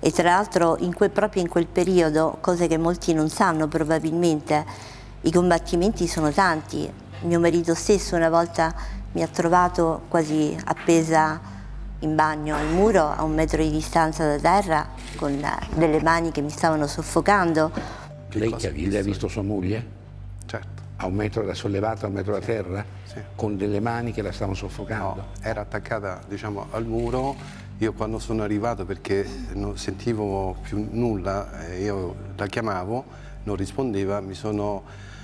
E tra l'altro proprio in quel periodo, cose che molti non sanno probabilmente, i combattimenti sono tanti. Mio marito stesso una volta mi ha trovato quasi appesa in bagno al muro a 1 metro di distanza da terra con delle mani che mi stavano soffocando. Lei ha visto sua moglie? Certo. A 1 metro da sollevata, a 1 metro da terra? Sì. Con delle mani che la stavano soffocando? No, era attaccata, diciamo, al muro. Io quando sono arrivato, perché non sentivo più nulla, io la chiamavo, non rispondeva, mi sono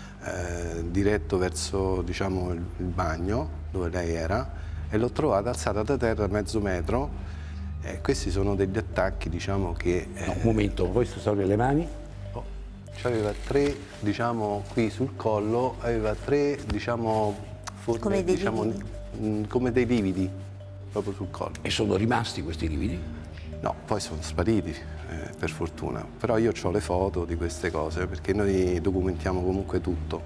diretto verso, diciamo, il bagno dove lei era e l'ho trovata alzata da terra 1/2 metro. Questi sono degli attacchi, diciamo, che... No, un momento, queste sono le mani? Aveva 3, diciamo, qui sul collo, aveva 3, diciamo, forme, come dei diciamo, lividi. Come dei lividi, proprio sul collo. E sono rimasti questi lividi? No, poi sono spariti, per fortuna. Però io ho le foto di queste cose, perché noi documentiamo comunque tutto.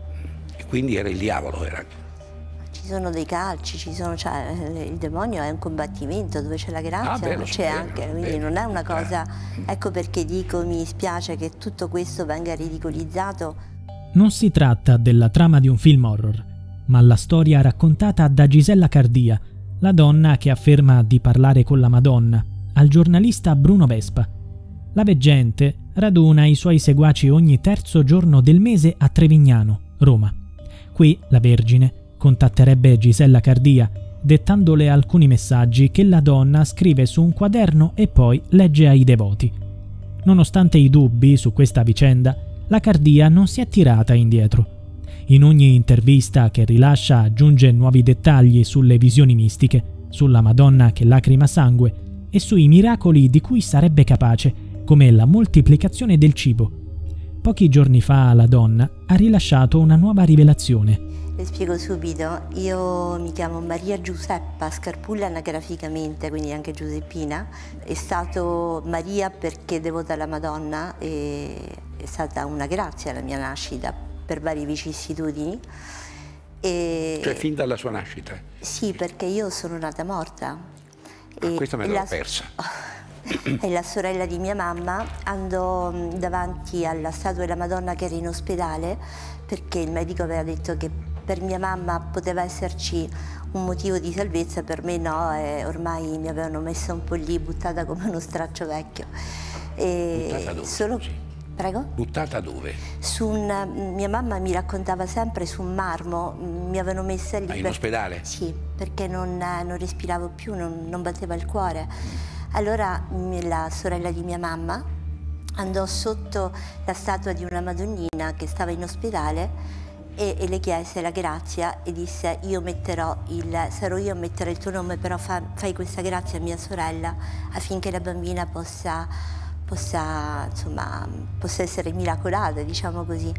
E quindi era il diavolo, era? Ci sono dei calci, cioè, il demonio è un combattimento dove c'è la grazia, ma c'è anche, quindi non è una cosa... Ecco perché dico, mi spiace che tutto questo venga ridicolizzato. Non si tratta della trama di un film horror, ma la storia raccontata da Gisella Cardia, la donna che afferma di parlare con la Madonna, al giornalista Bruno Vespa. La veggente raduna i suoi seguaci ogni 3° giorno del mese a Trevignano, Roma. Qui la Vergine contatterebbe Gisella Cardia, dettandole alcuni messaggi che la donna scrive su un quaderno e poi legge ai devoti. Nonostante i dubbi su questa vicenda, la Cardia non si è tirata indietro. In ogni intervista che rilascia aggiunge nuovi dettagli sulle visioni mistiche, sulla Madonna che lacrima sangue e sui miracoli di cui sarebbe capace, come la moltiplicazione del cibo. Pochi giorni fa la donna ha rilasciato una nuova rivelazione. Le spiego subito, io mi chiamo Maria Giuseppa Scarpulla anagraficamente, quindi anche Giuseppina. È stato Maria perché devota alla Madonna, è stata una grazia la mia nascita per varie vicissitudini. Cioè fin dalla sua nascita? Sì, perché io sono nata morta. Questa me l'ho persa. E la sorella di mia mamma andò davanti alla statua della Madonna che era in ospedale perché il medico aveva detto che per mia mamma poteva esserci un motivo di salvezza, per me no, e ormai mi avevano messa un po' lì, buttata come uno straccio vecchio. Buttata dove? Prego? Buttata dove? Mia mamma mi raccontava sempre su un marmo, mi avevano messa lì. In ospedale? Sì, perché non respiravo più, non batteva il cuore. Allora la sorella di mia mamma andò sotto la statua di una Madonnina che stava in ospedale e le chiese la grazia e disse: sarò io a mettere il tuo nome, però fai questa grazia a mia sorella affinché la bambina possa essere miracolata, diciamo così.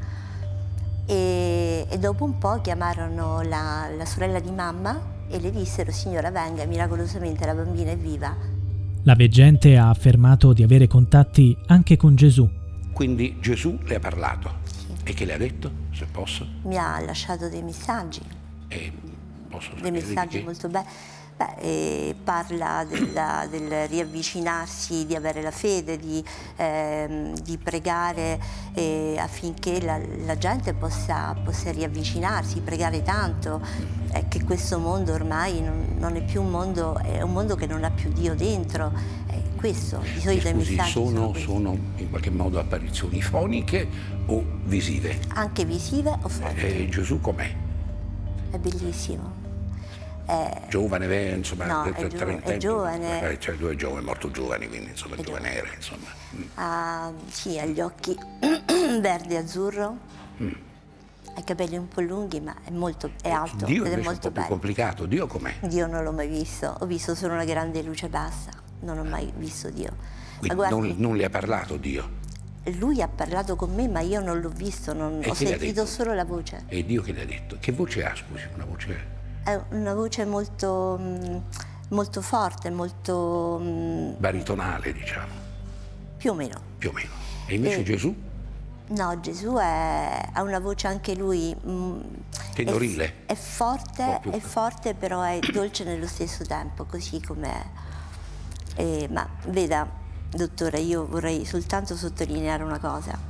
E dopo un po' chiamarono la sorella di mamma e le dissero: signora, venga, miracolosamente la bambina è viva. La veggente ha affermato di avere contatti anche con Gesù. Quindi Gesù le ha parlato? Sì. E che le ha detto, se posso? Mi ha lasciato dei messaggi. E posso dei messaggi molto belli. Parla del riavvicinarsi, di avere la fede, di pregare affinché la gente possa riavvicinarsi, pregare tanto, che questo mondo ormai non è più un mondo, è un mondo che non ha più Dio dentro. Questo, di solito i messaggi sono in qualche modo apparizioni foniche o visive? Anche visive o foniche. E Gesù com'è? È bellissimo. Giovane, insomma, no, è giovane. Cioè, lui è giovane, è morto giovane, quindi insomma, giovane era, insomma. Sì, ha gli occhi verde azzurro, ha i capelli un po' lunghi, ma è alto Dio ed è molto è un po' più bello. complicato. Dio com'è? Dio non l'ho mai visto, ho visto solo una grande luce bassa, non ho mai visto Dio. Quindi guardi, non le ha parlato Dio? Lui ha parlato con me, ma io non l'ho visto, ho sentito solo la voce. E Dio che le ha detto? Che voce ha, scusi? Una voce... È una voce molto, molto forte, molto... baritonale, diciamo. Più o meno. Più o meno. E invece Gesù? No, Gesù ha una voce anche lui... tenorile. È forte, però è dolce nello stesso tempo, così come... ma veda, dottore, io vorrei soltanto sottolineare una cosa.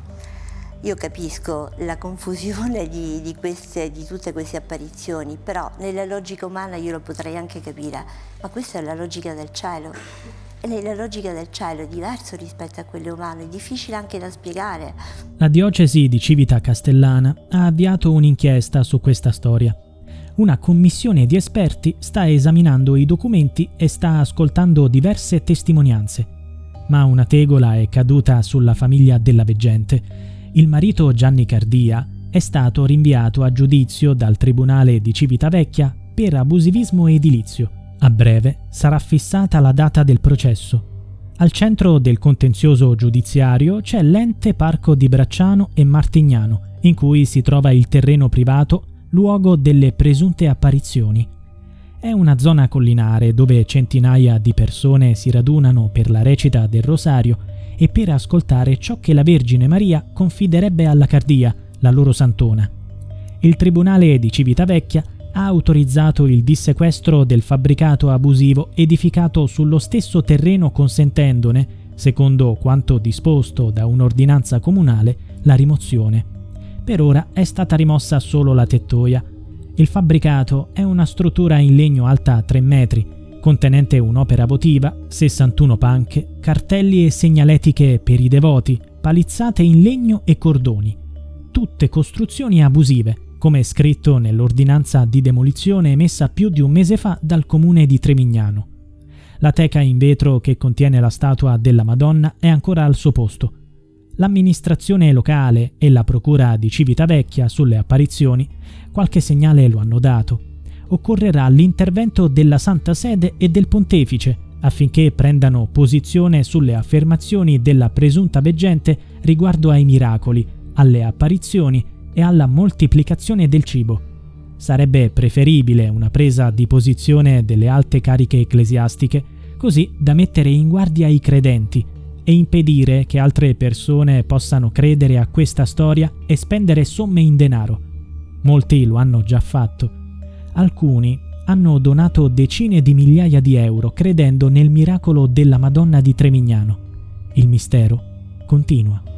Io capisco la confusione di tutte queste apparizioni, però nella logica umana io lo potrei anche capire, ma questa è la logica del cielo. E nella logica del cielo è diverso rispetto a quelle umane, è difficile anche da spiegare. La diocesi di Civita Castellana ha avviato un'inchiesta su questa storia. Una commissione di esperti sta esaminando i documenti e sta ascoltando diverse testimonianze. Ma una tegola è caduta sulla famiglia della veggente. Il marito Gianni Cardia è stato rinviato a giudizio dal Tribunale di Civitavecchia per abusivismo edilizio. A breve sarà fissata la data del processo. Al centro del contenzioso giudiziario c'è l'ente Parco di Bracciano e Martignano, in cui si trova il terreno privato, luogo delle presunte apparizioni. È una zona collinare dove centinaia di persone si radunano per la recita del rosario e per ascoltare ciò che la Vergine Maria confiderebbe alla Cardia, la loro santona. Il Tribunale di Civitavecchia ha autorizzato il dissequestro del fabbricato abusivo edificato sullo stesso terreno, consentendone, secondo quanto disposto da un'ordinanza comunale, la rimozione. Per ora è stata rimossa solo la tettoia. Il fabbricato è una struttura in legno alta 3 metri, contenente un'opera votiva, 61 panche, cartelli e segnaletiche per i devoti, palizzate in legno e cordoni. Tutte costruzioni abusive, come è scritto nell'ordinanza di demolizione emessa più di un mese fa dal comune di Trevignano. La teca in vetro che contiene la statua della Madonna è ancora al suo posto. L'amministrazione locale e la procura di Civitavecchia sulle apparizioni qualche segnale lo hanno dato. Occorrerà l'intervento della Santa Sede e del Pontefice affinché prendano posizione sulle affermazioni della presunta veggente riguardo ai miracoli, alle apparizioni e alla moltiplicazione del cibo. Sarebbe preferibile una presa di posizione delle alte cariche ecclesiastiche, così da mettere in guardia i credenti e impedire che altre persone possano credere a questa storia e spendere somme in denaro. Molti lo hanno già fatto. Alcuni hanno donato decine di migliaia di euro credendo nel miracolo della Madonna di Trevignano. Il mistero continua.